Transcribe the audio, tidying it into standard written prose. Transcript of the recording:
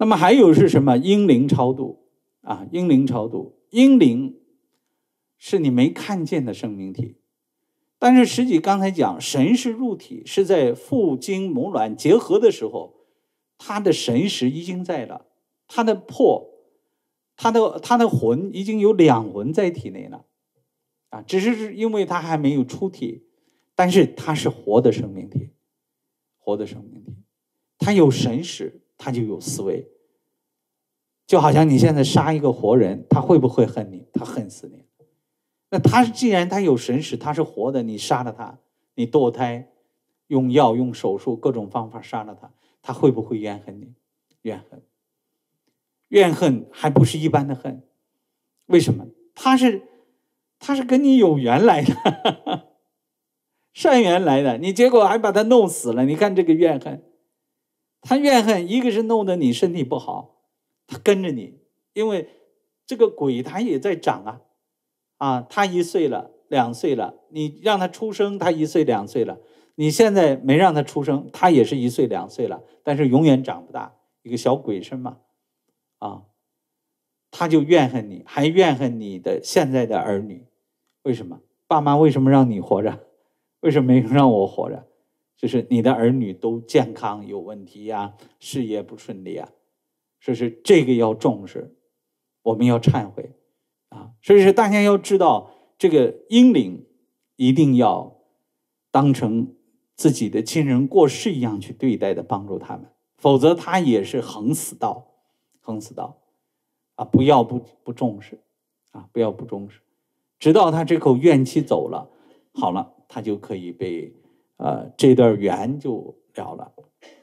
那么还有是什么？阴灵超度啊，阴灵超度，阴灵是你没看见的生命体，但是实际刚才讲神识入体是在父精母卵结合的时候，他的神识已经在了，他的魂已经有两魂在体内了啊，只是因为他还没有出体，但是他是活的生命体，活的生命体，他有神识，他就有思维。就好像你现在杀一个活人，他会不会恨你？他恨死你。那他既然他有神识，他是活的，你杀了他，你堕胎，用药用手术各种方法杀了他，他会不会怨恨你？怨恨，怨恨还不是一般的恨。为什么？他是跟你有缘来的善缘来的，你结果还把他弄死了。你看这个怨恨，他怨恨一个是弄得你身体不好，他跟着你，因为这个鬼他也在长啊，他1岁了2岁了，你让他出生，他1岁2岁了，你现在没让他出生，他也是1岁2岁了，但是永远长不大，一个小鬼身嘛，啊，他就怨恨你，还怨恨你的现在的儿女。为什么？爸妈为什么让你活着？为什么没让我活着？就是你的儿女都健康有问题呀，事业不顺利啊，所以是这个要重视，我们要忏悔啊。所以是大家要知道，这个阴灵一定要当成自己的亲人过世一样去对待的，帮助他们，否则他也是横死道啊！不要不重视啊！不要不重视，直到他这口怨气走了，好了，他就可以被这段缘就了了。